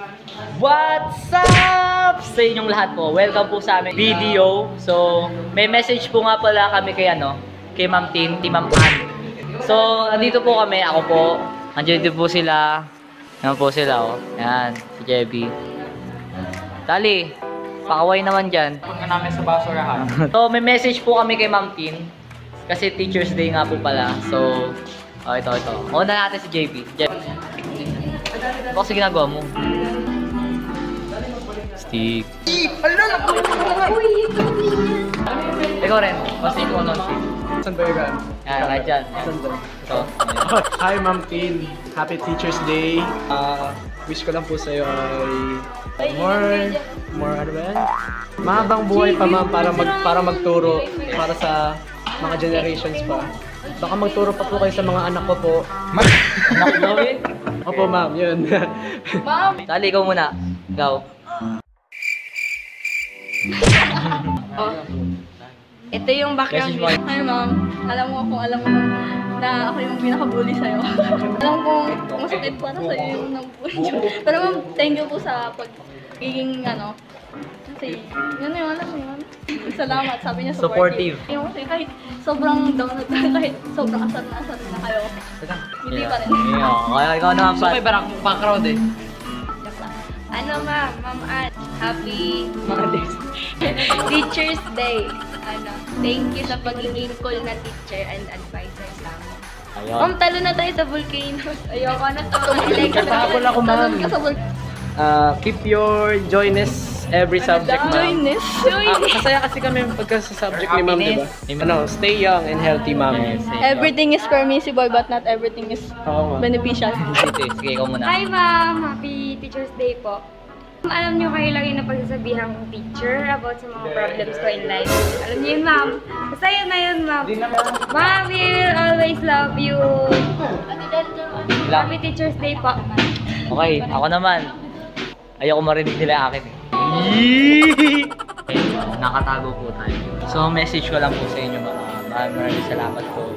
What's up sa inyong lahat po? Welcome po sa aming video. So, may message po nga pala kami kay kay Ma'am Tin, Ma'am Ann. So, andito po kami, ako po. Andito po sila. Yan po sila, oh. Yan, si Jebby. Tali, pakaway naman dyan. Punta namin sa basurahan. So, may message po kami kay Ma'am Tin. Kasi Teacher's Day nga po pala. So, ito. Una natin si JB. Ano kasi ginagawa mo? Stick. Ikaw rin. Basta ikaw nun. Saan ba yun? Yan, right dyan. Ito. Hi Ma'am Tin. Happy Teacher's Day. Wish ko lang po sa'yo ay more ano ba yan? Mahabang buhay pa ma'am para magturo para sa mga generations pa. Baka magturo pa po kayo sa mga anak ko po. Anak daw eh. Opo ma'am, yun. Ma'am! Tali, ikaw muna. Ikaw. Ito yung background. Message mo. Hi ma'am, alam mo na ako yung pinaka-bully sa'yo. Alam kong masakit para sa'yo yung nang-bully. Pero ma'am, thank you po sa pagiging kasi yun yung alam mo yun. Salamat, sabi niya supportive. Yung kasi kahit sobrang down na tayo, kahit sobrang asar na kayo. Hindi pa rin. Kaya ikaw naman pa. So may background eh. Ano Ma'am Ann, happy Teacher's Day. Thank you sa pagiging cool na teacher and advisor sa amin. Ayun. Ma'am, talo na tayo sa volcanoes. Ayoko na to. Nagkasabol ako, ma'am. Talon ka sa volcanoes. Keep your joyness every subject ma'am. Joyness? Masaya kasi kami pagka sa subject ni ma'am, diba? Stay young and healthy ma'am. Everything is permissible but not everything is Oo ma'am. beneficial. Sige, ikaw muna. Hi ma'am! Happy Teacher's Day po. Alam niyo kayo lang yung napagsasabihan kong teacher about sa mga problems ko in life. Alam niyo yun ma'am. Basta yun na yun ma'am. Ma'am will always love you. Happy Teacher's Day po. Okay, ako naman. Ayoko marinig nila akin eh. Nakatago po tayo. So, message ko lang po sa inyo mga maraming salamat po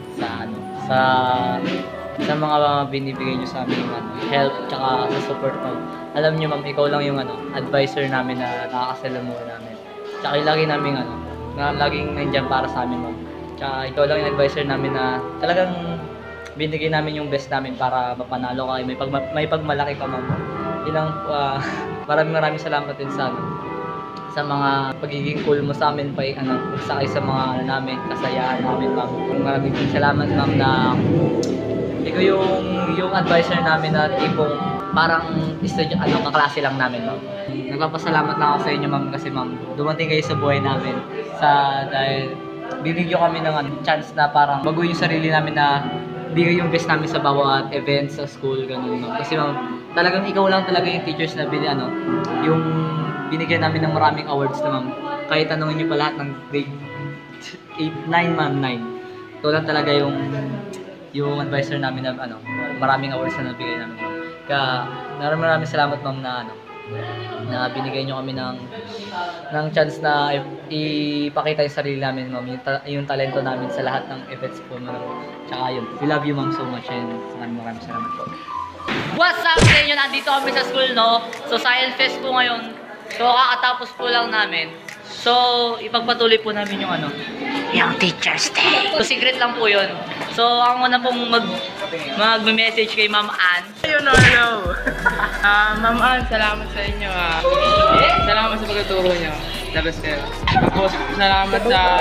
sa mga binibigay nyo sa amin help tsaka sa support mo. Alam nyo ma'am, ikaw lang yung advisor namin na nakakasalamuha namin. Tsaka yung lagi namin na laging nandiyan para sa amin ma'am. Tsaka ikaw lang yung advisor namin na talagang binigay namin yung best namin para mapanalo ka. May pagmalaki ka ma'am. Ilang maraming salamat din sa mga pagiging cool mo sa amin pa sakay sa mga namin, kasayahan namin ma'am. Maraming salamat ma'am na ikaw yung advisor namin na tipong parang kaklase lang namin ma'am. Nagpapasalamat lang ako sa inyo ma'am kasi ma'am dumating kayo sa buhay namin dahil binigyan kami ng chance na parang baguhin yung sarili namin na bigay yung best namin sa bawat events sa school, ganun ma'am. Kasi ma'am, talagang ikaw lang talaga yung teachers na yung binigyan namin ng maraming awards na ma'am. Kahit tanungin niyo pa lahat ng grade 8, 9 ma'am, 9. Ito lang talaga yung advisor namin na maraming awards na nabigay namin ma'am. Kaya maraming salamat ma'am na binigay niyo kami ng chance na ipakita yung sarili namin ma'am, yung talento namin sa lahat ng events po ma'am. Tsaka yun, we love you ma'am so much and maraming salamat po. What's up sa inyo? Nandito kami sa school, no? So, Science Fest po ngayon. So, kakatapos po lang namin. So, ipagpatuloy po namin yung yung Teacher's Day. So, secret lang po yun. So, ang una pong mag-message kay Ma'am Ann. Hello! Ma'am Ann, salamat sa inyo. Salamat sa pagtuturo niyo. Labas kayo. Tapos, salamat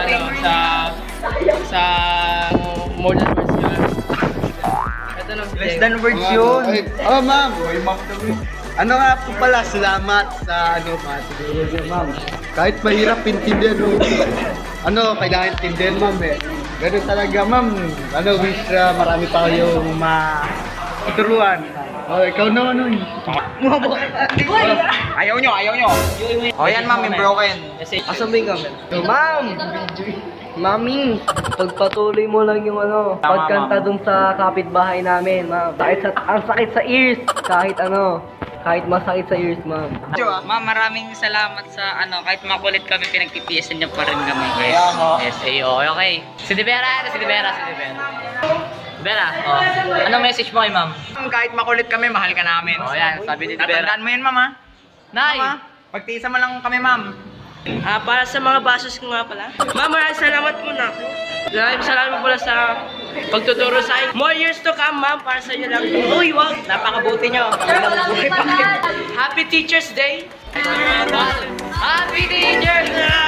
sa more than words yun. Ito na. Less than words yun. Ma'am. Ano nga po pala, salamat sa patuturo niyo, ma'am. Kahit mahirap intindihan kailangan intindihan, ma'am eh. Ganun talaga, ma'am. Wish marami pa kayong maturuan. Ikaw naman nun. Ayaw nyo! Yan ma'am, yung broken. Asan ba yung camera? Ma'am! Mami, pagpatuloy mo lang yung pagkanta dun sa kapitbahay namin, ma'am. Ang sakit sa ears, kahit masakit sa ears, ma'am. Ma'am, maraming salamat sa kahit makulit kami, pinagpipiyasan niyo pa rin kami. SAO, okay. Si Divera. Vera, anong message mo kay ma'am? Kahit makulit kami, mahal ka namin. Oh, yan, sabi ni Vera. Tatandaan mo yun, ma'am, ha? Nay! Ma'am, ha? Pagtiisa mo lang kami, ma'am. Para sa mga basos ko nga pala. Ma'am, maraming salamat muna. Maraming salamat pala sa pagtuturo sa akin. More years to come, ma'am, para sa inyo lang. Uy, wag! Napakabuti nyo. Happy Teacher's Day! Happy Teachers!